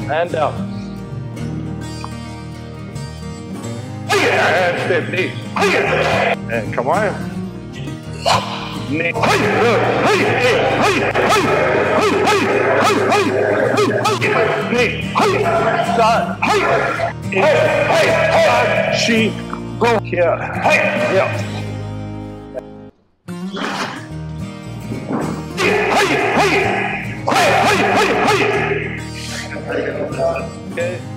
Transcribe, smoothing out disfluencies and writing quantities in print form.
And down. And stiff knees. And come on. Knee. Knee. Side. She. Go. Yeah. Yeah. Okay.